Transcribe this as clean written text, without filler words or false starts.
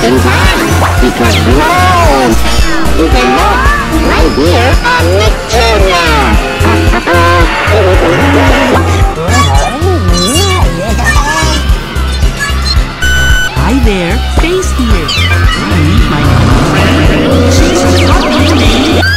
in time, because no, you can look right here on Neptune. Hi there, Face here. I need my number. She's